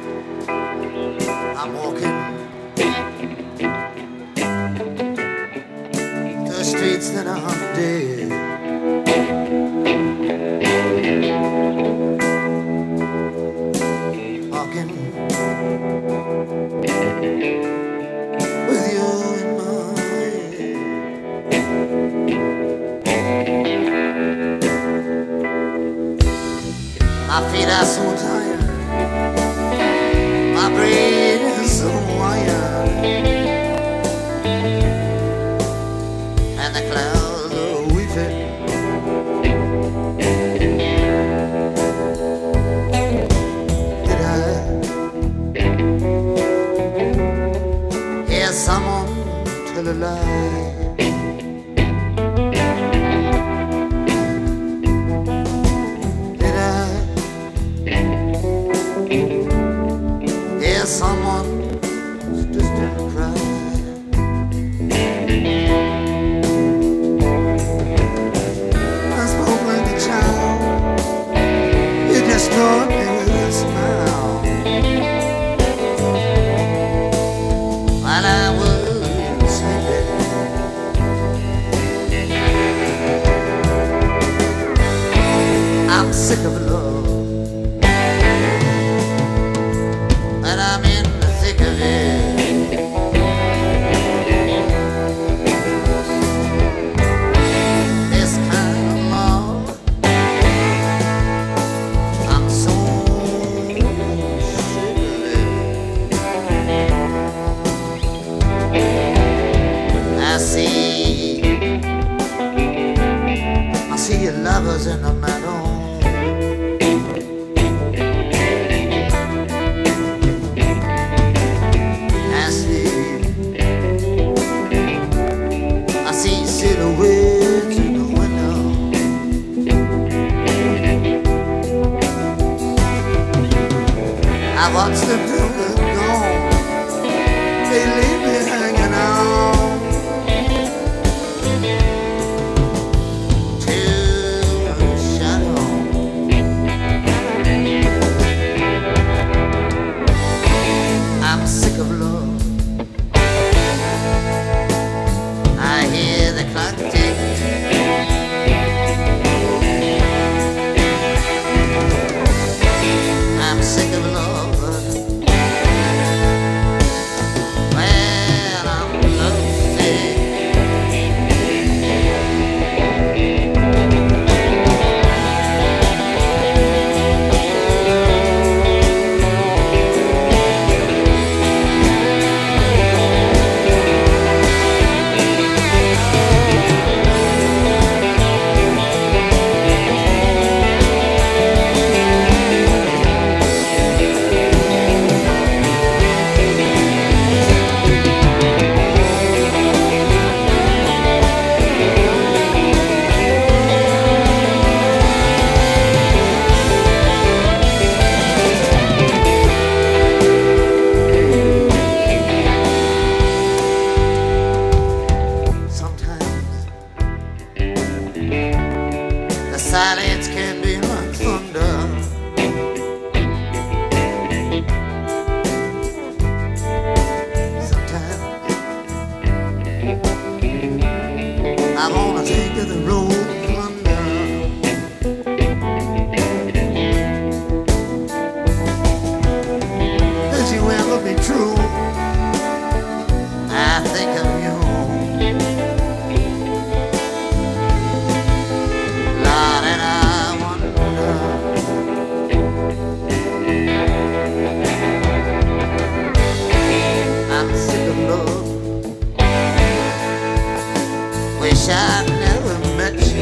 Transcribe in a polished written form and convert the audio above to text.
I'm walking the streets that are dead. Walking with you in mind. My feet are so tired, my brain is so wired, and the clouds are weeping. Did I hear someone tell a lie? Someone's distant cry. I spoke like a child. You just taught me with a smile. While I was sleeping, I'm sick of love. I'm in the thick of it. This kind of love, I'm so sick of it. I see your lovers in the meadow. Silhouettes in the window. I watch them till they're gone. They leave me hanging on to a shadow. I'm sick of love. I hear the clock tick. I'm sick of love. Well, I'm lovesick. Silence can be like thunder. Sometimes I wanna take the road under. Does you ever be true? I think of you. Wish I'd never met you.